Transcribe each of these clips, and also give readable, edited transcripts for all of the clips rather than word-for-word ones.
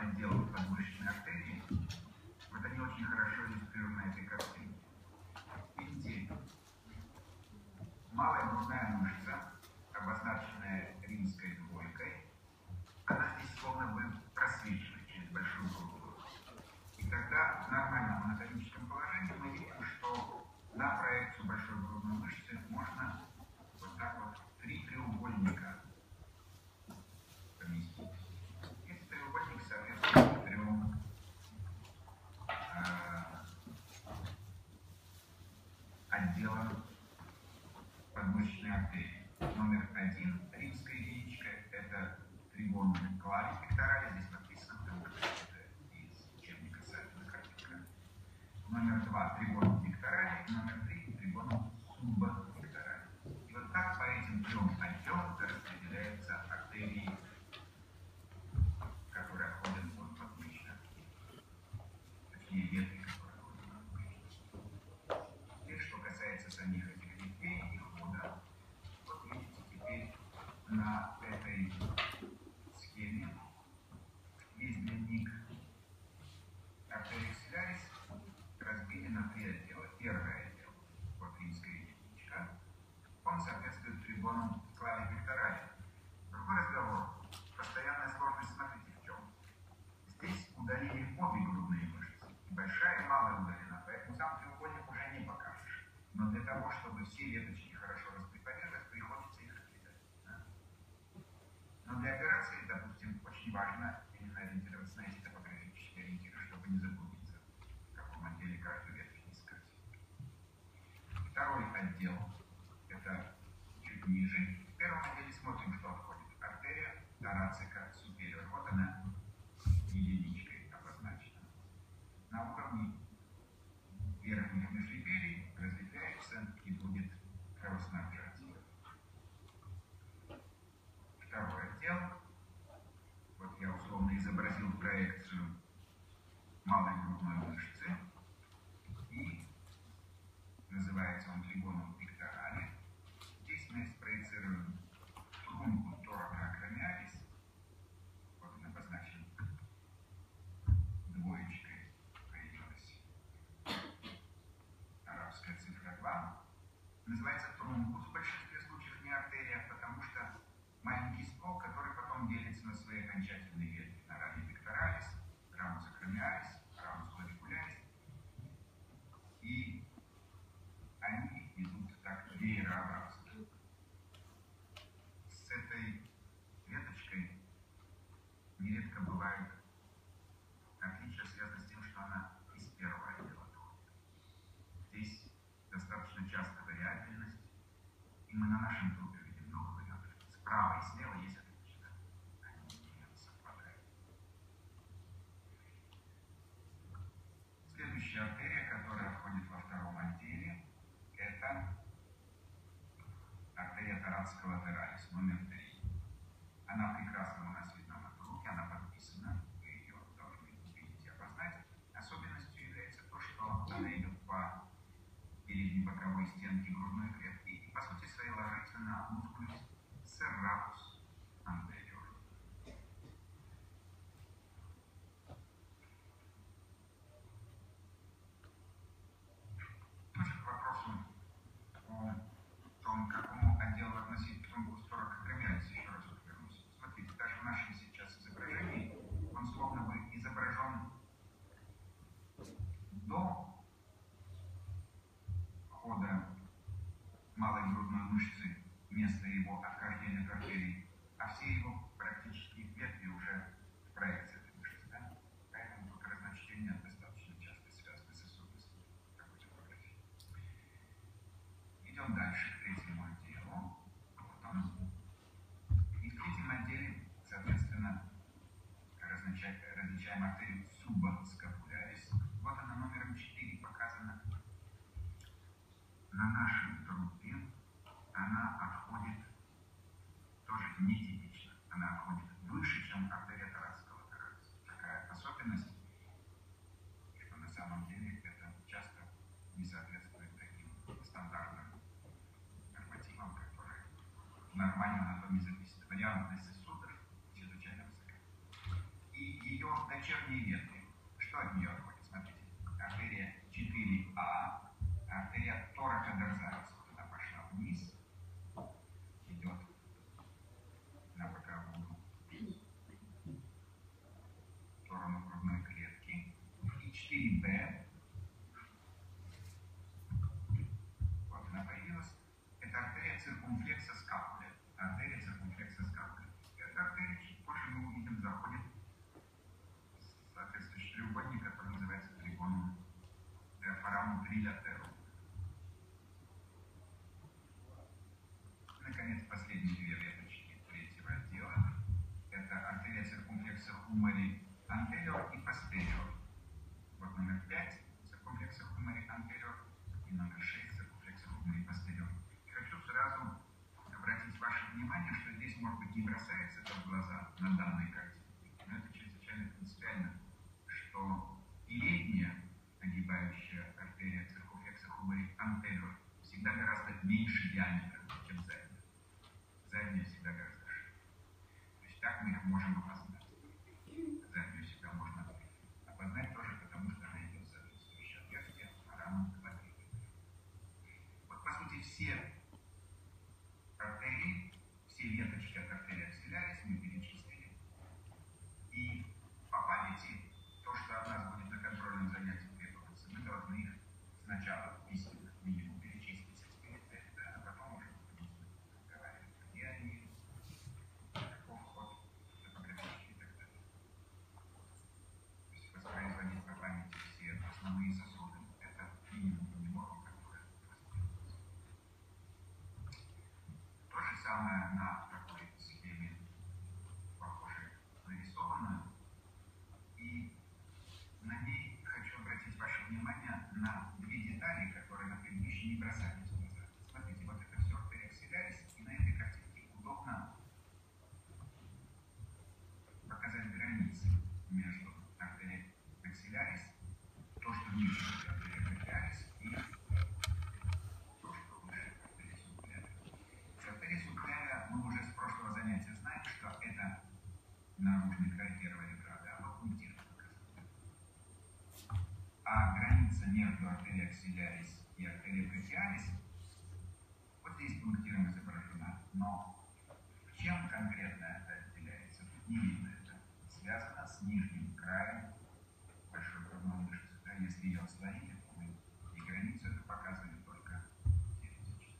отдел подмышечной артерии. Вот они очень хорошо иллюстрируют на этой картине. Видите, малая грудная мышца, обозначенная римской двойкой, она здесь словно бы просвечивает через большую круглую. И тогда в нормальном анатомическом положении мы видим, что на проекцию большой грудной мышцы можно вот так вот 3 треугольника поместить. Эти треугольники соответствуют 3 отделам подмышечной артерии. Номер 1 римская единичка – это тригон клавий пекторали, здесь написано, потому что это из учебника Сальвина картинка. Номер 2 тригон пекторали, номер 3 тригон субпекторали. И вот так по этим 3 отделам распределяются артерии, которые отходят от подмышечной артерии. Точнее, ветки, которые отходят от подмышечной. Теперь, что касается самих этих ветвей и хода, вот видите, теперь на этой схеме есть длинник артерий аксиллярис, разбили на 3 отдела. Первый отдел, вот римская единичка, он соответствует тригону клавий пекторали. Другой разговор. Постоянная сложность, смотрите, в чем. Здесь удалили обе грудные мышцы. И большая, и малая удалена, поэтому сам треугольник уже не покажешь. Но для того, чтобы все веточки хорошо распределились, приходится их отрезать. Да? Но для операции, допустим, очень важно именно ориентироваться на эти топографические ориентиры, чтобы не заблудиться, в каком отделе каждую веточку искать. Второй отдел – это чуть ниже. В первом отделе смотрим, что входит. Артерия торацика супериор. Вот она единичкой обозначена. На уровне верхних межреберий разветвляется и будет кровоснабжать. Второй отдел. Вот я условно изобразил проекцию малой грудной мышцы. И называется он тригоном пекторали. Здесь мы спроецируем трунку тороакромиалис. Вот он обозначен двоечкой, появилась арабская цифра 2. Называется трункус в большинстве случаев не артерия, потому что маленький ствол, который потом делится на свои окончательные ветви, на рамус пекторалис, рамус акромиалис, рамус клавикулярис. И они идут так веерообразно. С этой веточкой нередко бывает отличие, связано с тем, что она из первого отдела доходит. Здесь достаточно часто вариабельность, и мы на нашем трупе видим много вариантов. Справа и слева есть отличия. Они не совпадают. Следующая артерия, которая входит во втором отделе, это артерия торацика латералис, номер 3. Она прекрасно у нас видна на трупе, она подписана, вы ее должны увидеть и опознать. Особенностью является то, что она идет по передней боковой стенке грудной клетки и, по сути своей, ложится на мускулус серратус антериор. К вопросу о том, к какому отделу относить трункус тороакромиалис, еще раз вернусь. Смотрите, даже в нашем сейчас изображении он словно бы изображен до хода малой грудной мышцы, место его отхождения к артерии, а все его практически ветви уже в проекции этой мышцы. Да? Поэтому тут разночтения достаточно часто связаны с особенностями такой топографии. Идем дальше к третьему отделу. Вот он. И в третьем отделе, соответственно, различаем артерию субскапулярис. Вот она номером 4 показана. На нашем трупе она отходит тоже нетипично. Она отходит выше, чем артерия торацика латералис. Такая особенность, что на самом деле это часто не соответствует таким стандартным нормативам, которые в нормальной анатомии записаны. Вариантность сосудов чрезвычайно высока. И ее ее дочерние ветви. Что от нее отходит? Смотрите. Артерия 4А, артерия торакодорзалис. Вот она пошла вниз, идет на боковую сторону грудной клетки. И 4Б, вот она появилась. Это артерия циркумфлекса скапуля. Артерия циркумфлекса скапуля. Эта артерия, чуть позже мы увидим, заходит в соответствующий треугольник, который называется тригоном диафараму трилатерум. Наконец, последние две веточки третьего отдела. Это артерия циркумфлекса хумери антериор и постериор. Вот номер 5 циркумфлекса хумери антериор и номер 6 циркумфлекса хумери постериор. Хочу сразу обратить ваше внимание, что здесь, может быть, не бросается это в глаза на данной картинке, но это чрезвычайно принципиально, что передняя огибающая артерия циркумфлекса хумери антериор всегда гораздо меньше диаметра, чем задняя. Задняя всегда гораздо шире. То есть так мы их можем опознать. Заднюю всегда можно опознать тоже, потому что она идет в соответствующее отверстие форамом квадрата. Вот, по сути, все артерии, все веточки от артерии аксиллярис мы перечислили. И по памяти, то, что от нас будет на контрольном занятии требоваться, мы должны их сначала письменно минимум перечислить с эксперимента, а потом уже будем разговаривать, где они, каков ход топографический и так далее. То есть воспроизводить по памяти все основные сосуды, это минимум немного, который воспроизводится. То же самое на такой схеме, похоже, нарисовано. И на ней хочу обратить ваше внимание на две детали, которые на предыдущей не бросались в глаза. Смотрите, вот это все артерия аксиллярис, и на этой картинке удобно показать границы между артерией аксиллярис, то, что ниже артерия бакиалис, и то, что выше артерия субкляра. С артерией субкляра мы уже с прошлого занятия знаем, что это наружный край первого ребра, да, вот пунктир показывает. А граница между артерией аксиллярис и артерией бакиалис вот здесь пунктиром изображена, но чем конкретно это отделяется, тут не видно. Это связано с нижним краем большой грудной мышцы. Да, если ее отслоили, то мы и границу это показывали только теоретически.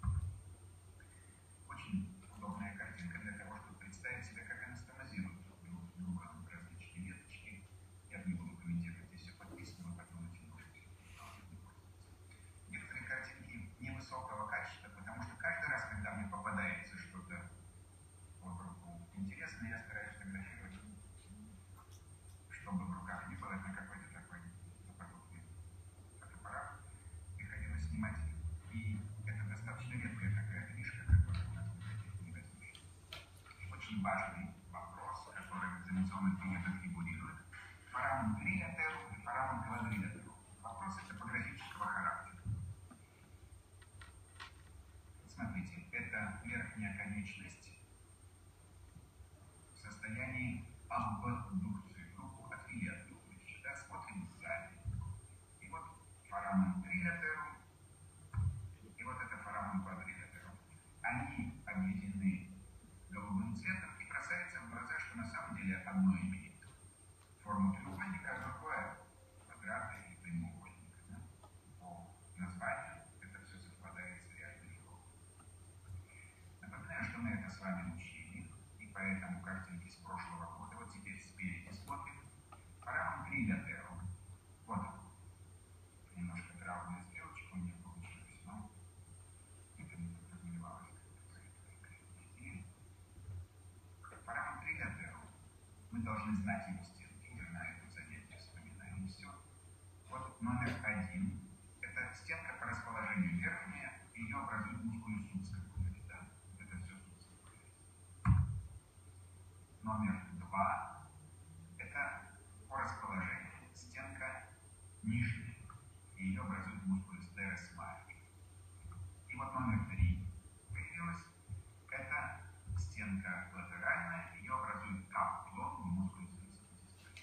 Очень удобная картинка для того, чтобы представить себе, как анастомозируют друг друга различные веточки. Я не буду комментировать, здесь все подписано, вы подумайте, можете некоторые картинки невысокого качества, потому что каждый раз, когда мне попадается что-то под руку интересное, я стараюсь фотографировать, чтобы в руках не было на какой-то такой западный фотоаппарат. Приходилось снимать. И это достаточно редкая такая книжка, которая у нас не возникнет. Очень важный вопрос, который экзаменационный метод фигурирует. Форамен трилатерум и форамен квадрилатерум. Вопросы топографического характера. Смотрите, это верхняя конечность в состоянии абдукции, руку отвели от туловища, да, смотрим сзади. И вот форамен трилатерум, и вот это форамен квадрилатерум. Они объединены голубым цветом, и бросается в глаза, что на самом деле одно имеет форму треугольника, а другое квадрата или прямоугольника. Да? По названию это все совпадает с реальной формой. Напоминаю, что мы это с вами учили, и поэтому картинки с прошлого года, вот теперь спереди смотрим. Форамен трилатерум. Вот он. Немножко травная стрелочка у меня получилась, но это не подразумевалось. Форамен трилатерум. Мы должны знать его стенки, уже на этом занятии вспоминаем все. Вот номер 1. Это стенка по расположению верхняя, ее образует мускулюс субскапулярис. Да? Это все субскапулярис. Номер 2. Это по расположению стенка нижняя, и ее образует мускулюс терес major. И вот номер 3 появилась. Это стенка латеральная, ее образует капулон и мускулюс трицепис.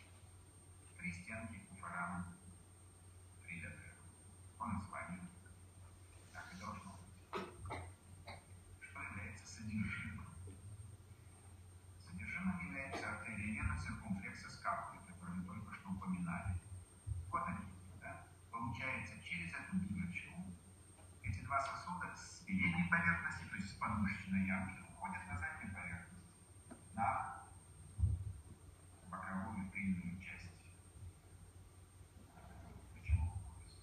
передней поверхности, то есть с подмышечной ямки, уходят на заднюю поверхность, на боковую тыльную часть плечевого пояса.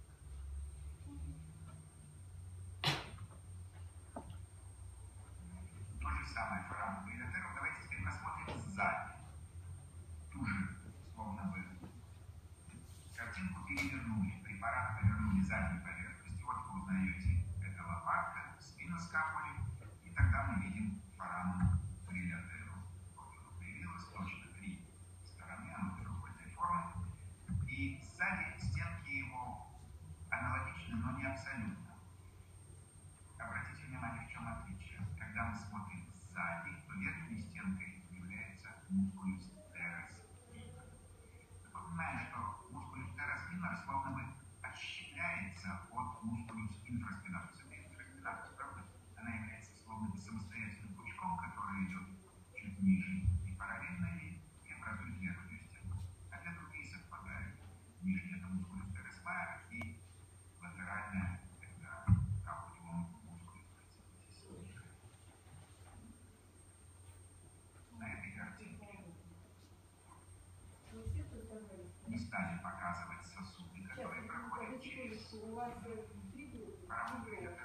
То же самое фораму Бригатеру. Давайте теперь посмотрим сзади. Ту же, словно бы, картинку перевернули, препарат повернули задней поверхностью. Вот вы узнаете, это лопатка, спина скапули, и тогда мы видим фораму Бригатеру. Вот оно появилось, точно 3 стороны, оно треугольной формы. И сзади стенки его аналогичны, но не абсолютно. Обратите внимание, в чем отличие. Когда мы смотрим сзади, то верхней стенкой является мускулюс терес минор. Напоминаем, что мускулюс терес минор словно бы отщепляется от мускулюс инфраспинатус. Это инфраспинатус, правда? Она является словно бы самостоятельным пучком, который идет чуть ниже и параллельно ей, и образует верхнюю стенку. А для других совпадают. Нижняя это мускулюс терес майор и латеральная это капулиум мускулюс преципитис. На этой картинке не стали показывать сосуды, которые проходят через фораму Бригатеру.